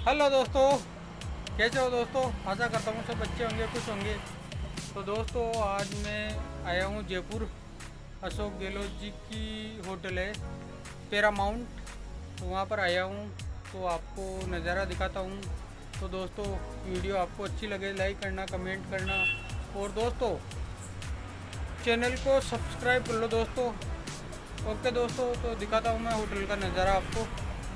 Hello दोस्तों, कैसे हो दोस्तों। आशा करता हूँ सब अच्छे होंगे, खुश होंगे। तो दोस्तों आज मैं आया हूँ जयपुर। अशोक गहलोत जी की होटल है पैरामाउंट, तो वहाँ पर आया हूँ। तो आपको नज़ारा दिखाता हूँ। तो दोस्तों वीडियो आपको अच्छी लगे लाइक करना, कमेंट करना, और दोस्तों चैनल को सब्सक्राइब कर लो दोस्तों। ओके दोस्तों, तो दिखाता हूँ मैं होटल का नज़ारा आपको।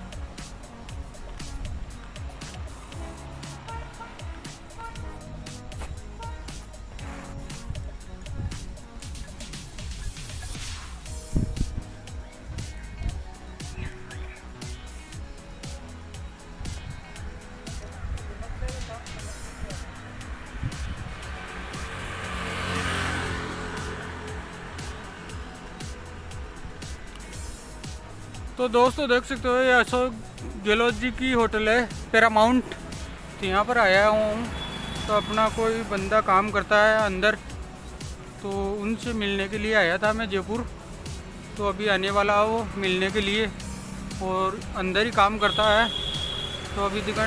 तो दोस्तों देख सकते हो ये अशोक गहलोत जी की होटल है पैरामाउंट। तो यहाँ पर आया हूँ। तो अपना कोई बंदा काम करता है अंदर, तो उनसे मिलने के लिए आया था मैं जयपुर। तो अभी आने वाला हो मिलने के लिए, और अंदर ही काम करता है। तो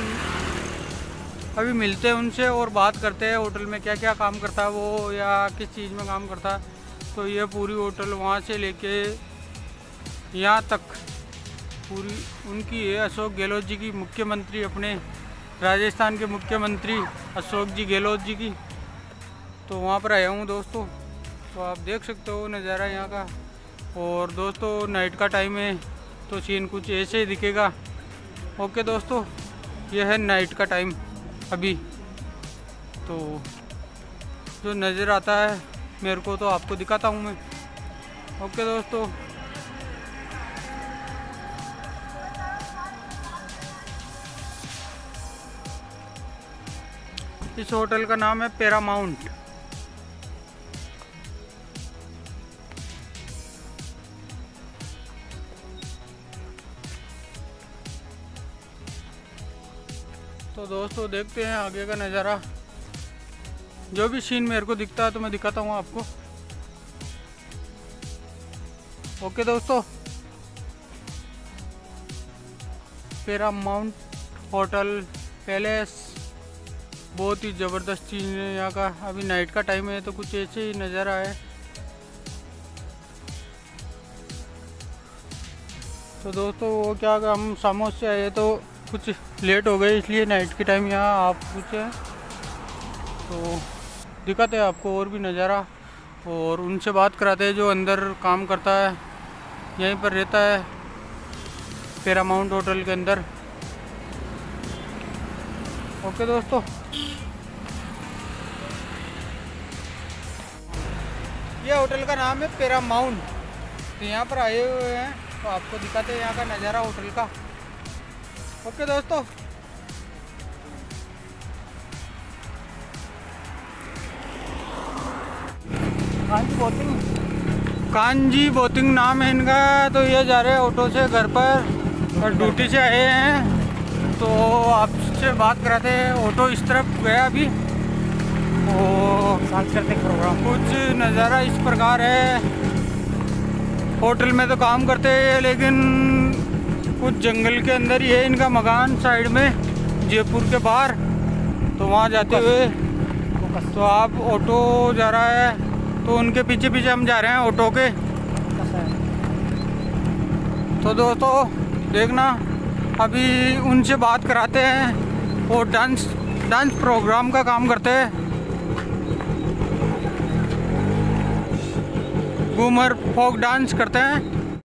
अभी मिलते हैं उनसे और बात करते हैं होटल में क्या क्या काम करता है वो, या किस चीज़ में काम करता है। तो ये पूरी होटल वहाँ से लेके यहाँ तक पूरी उनकी है। अशोक गहलोत जी की, मुख्यमंत्री अपने राजस्थान के मुख्यमंत्री अशोक जी गहलोत जी की। तो वहाँ पर आया हूँ दोस्तों। तो आप देख सकते हो नज़ारा यहाँ का। और दोस्तों नाइट का टाइम है तो सीन कुछ ऐसे ही दिखेगा। ओके दोस्तों, यह है नाइट का टाइम अभी। तो जो नज़र आता है मेरे को तो आपको दिखाता हूँ मैं। ओके दोस्तों, इस होटल का नाम है पैरामाउंट। तो दोस्तों देखते हैं आगे का नज़ारा। जो भी सीन मेरे को दिखता है तो मैं दिखाता हूँ आपको। ओके दोस्तों, पैरामाउंट होटल पैलेस बहुत ही ज़बरदस्त चीज़ है यहाँ का। अभी नाइट का टाइम है तो कुछ ऐसे ही नज़ारा है। तो दोस्तों वो क्या, हम सामोस से आए तो कुछ लेट हो गए, इसलिए नाइट के टाइम यहाँ आप पूछे। तो दिखाते हैं आपको और भी नज़ारा, और उनसे बात कराते हैं जो अंदर काम करता है, यहीं पर रहता है पैरामाउंट होटल के अंदर। ओके दोस्तों, ये होटल का नाम है पैरामाउंट। तो यहाँ पर आए हुए हैं तो आपको दिखाते हैं यहाँ का नज़ारा होटल का। ओके दोस्तों, कांजी बोतिंग नाम है इनका। तो ये जा रहे हैं ऑटो से घर पर, और ड्यूटी से आए हैं। तो आपसे बात कराते हैं। ऑटो इस तरफ गया अभी, और सांस्कृतिक प्रोग्राम कुछ नज़ारा इस प्रकार है। होटल में तो काम करते हैं लेकिन कुछ जंगल के अंदर ही है इनका मकान, साइड में जयपुर के बाहर। तो वहाँ जाते हुए तो आप ऑटो जा रहा है तो उनके पीछे पीछे हम जा रहे हैं ऑटो के। तो दोस्तों देखना अभी उनसे बात कराते हैं। वो डांस प्रोग्राम का काम करते हैं, घूमर फोक डांस करते हैं।